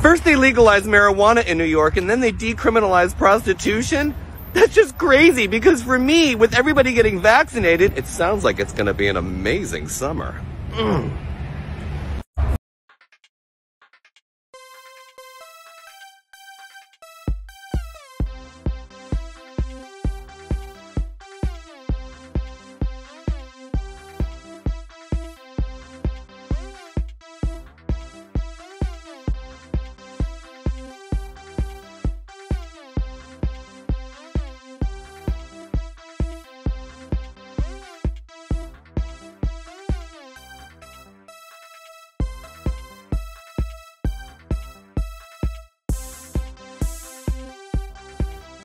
First they legalized marijuana in New York, and then they decriminalized prostitution. That's just crazy, because for me, with everybody getting vaccinated, it sounds like it's gonna be an amazing summer.